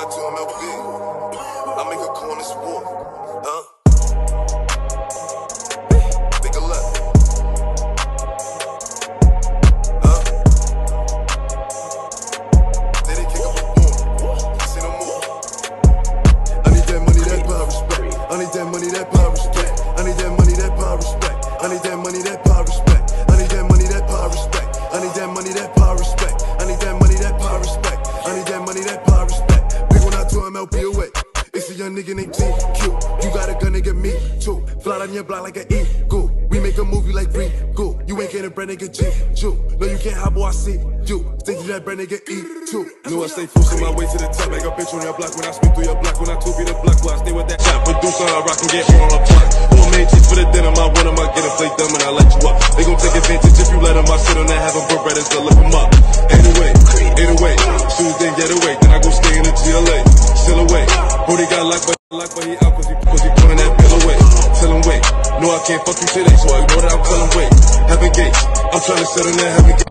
out to MLB. I make a call on this war. Take a left. Then they kick up a boom. Say no more. I need that money, that power, respect. I need that money, that power, respect. I need that money, that power, respect. I need that money, that power, respect. I need that money, that power, respect. I need that money, that power, respect. I need that money, that power, respect. I need that money, that power, respect. We gon' out to MLB away. It's a young nigga named TQ. You got a gun, nigga, me too. Fly down your block like an eagle. We make a movie like Regal. You ain't getting bread, nigga, G2. No, you can't hop, boy, I see you. Stick to that bread, nigga, E2. Know I stay forcing my way to the top. Make a bitch on your block when I spin through your block. When I 2 feet the block, well, I stay with that shot. Producer, I rock and get on a plot. Who made cheese for the dinner? My one of my get a play dumb and I light you up. They gon' take advantage if you let them. I sit on that, have them put redders to look them up. Anyway, soon as they get away, then I go stay in the GLA. Still away. Brody got locked, but he out cause he pulling that bill away. Tell him wait. No, I can't fuck you today, so I ignore that, I'm telling wait. Heaven gates, I'm trying to sit in that heaven gate.